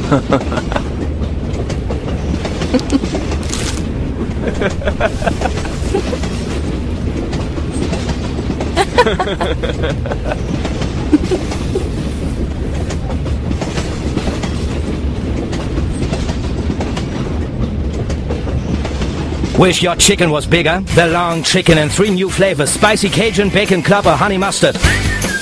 Wish your chicken was bigger. The long chicken and 3 new flavors: spicy Cajun, bacon club or honey mustard.